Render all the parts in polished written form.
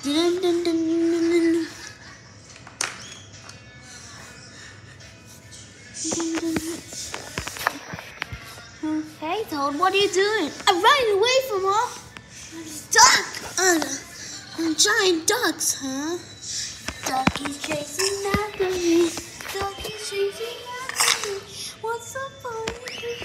Dun, dun, dun, dun, dun. Hey Toad, what are you doing? I'm running away from her. Duck! Giant ducks, huh? Ducky's chasing after me. Ducky's chasing after me. What's so funny?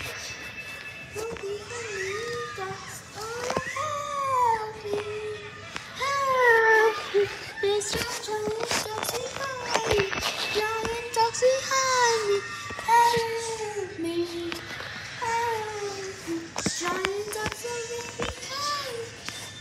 Ducks, oh help me. Help me. There's just giant ducks behind me. Giant ducks behind me. Help me. Help me. Giant ducks are right behind me.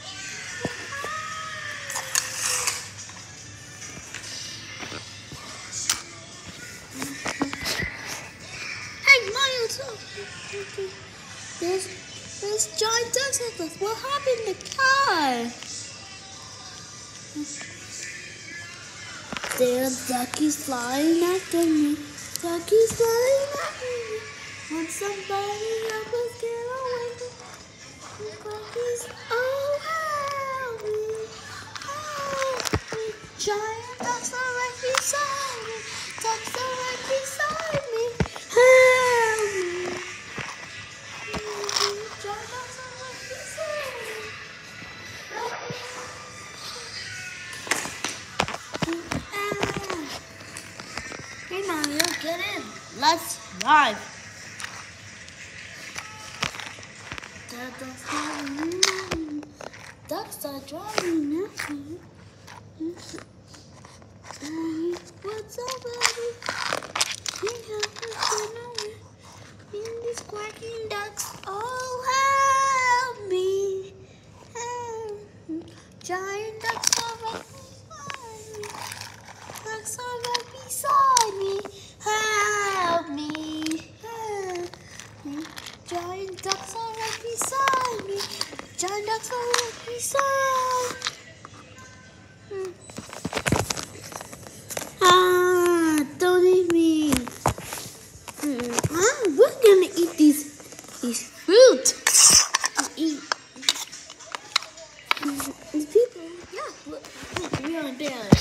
There's giant ducks with us. What happened to the car? There's duckies flying after me. Duckies flying after me. Want somebody help us get away from the duckies? Oh, help me. Help me. Giant ducks are right beside me. Ducks are right beside me. Help me. Hey Mario, get in. Let's drive. Ducks are driving now. What's up, baby? We have to run away in these quacking ducks. Oh, help me. Help me. Giant ducks are right beside me. Ducks are right beside me. Help me. Help me. Giant ducks are right beside me. Giant ducks are right beside me. Don't eat me. We're gonna eat these fruit. Eat these people. Yeah, look, we are there.